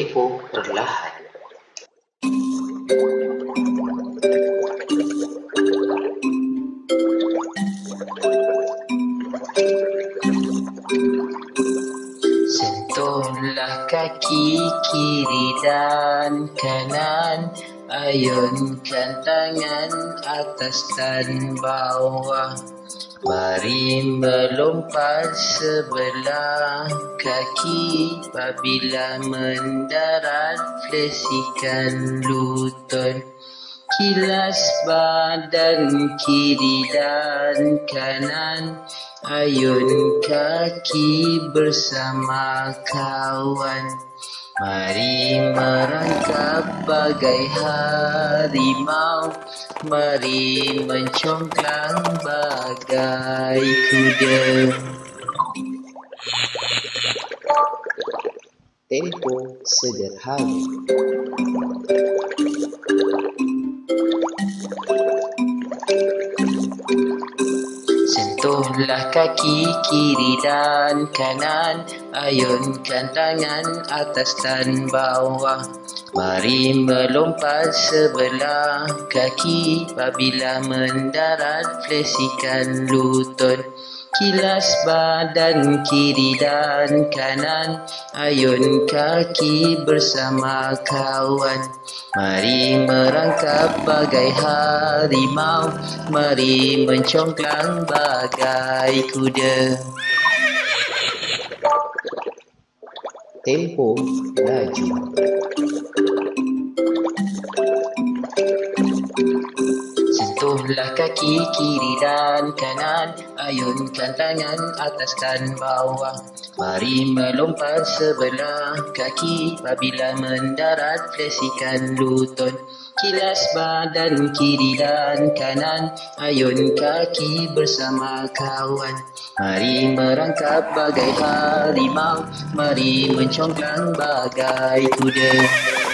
Tempo perlahan. Sentuhlah kaki kiri dan kanan, ayunkan tangan atas dan bawah. Mari melompat sebelah kaki, apabila mendarat flesikan lutut. Kilas badan kiri dan kanan, ayun kaki bersama kawan. Mari merangkap bagai harimau, mari mencongklang bagai kuda. Tempo sederhana. Sentuhlah kaki kiri dan kanan, ayunkan tangan atas dan bawah. Mari melompat sebelah kaki, apabila mendarat flesikan lutut. Kilas badan kiri dan kanan, ayun kaki bersama kawan. Mari merangkap bagai harimau, mari mencongklang bagai kuda. Tempo laju. Sentuhlah kaki kiri dan kanan, ayunkan tangan atas dan bawah. Mari melompat sebelah kaki, apabila mendarat flesikan lutut. Kilas badan kiri dan kanan, ayun kaki bersama kawan. Mari merangkap bagai harimau, mari mencongklang bagai kuda.